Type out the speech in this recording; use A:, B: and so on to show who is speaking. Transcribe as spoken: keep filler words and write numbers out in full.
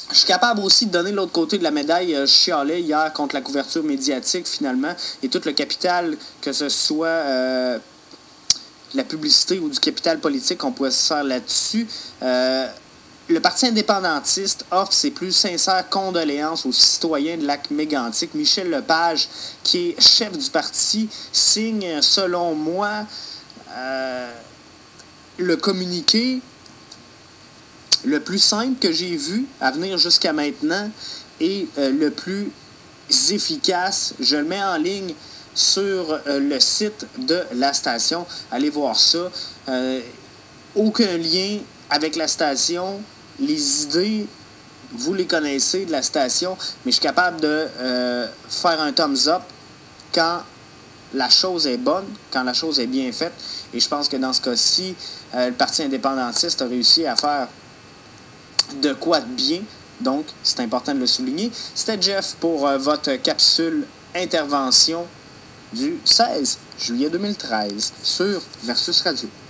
A: Je suis capable aussi de donner l'autre côté de la médaille. Je chialais hier contre la couverture médiatique, finalement, et tout le capital, que ce soit euh, la publicité ou du capital politique qu'on pouvait se faire là-dessus. Euh, le Parti indépendantiste offre ses plus sincères condoléances aux citoyens de Lac-Mégantic. Michel Lepage, qui est chef du parti, signe, selon moi, euh, le communiqué le plus simple que j'ai vu à venir jusqu'à maintenant et euh, le plus efficace. Je le mets en ligne sur euh, le site de la station. Allez voir ça. Euh, aucun lien avec la station. Les idées, vous les connaissez de la station, mais je suis capable de euh, faire un thumbs up quand la chose est bonne, quand la chose est bien faite. Et je pense que dans ce cas-ci, euh, le Parti indépendantiste a réussi à faire de quoi de bien, donc c'est important de le souligner. C'était Jeff pour euh, votre capsule intervention du seize juillet deux mille treize sur Versus Radio.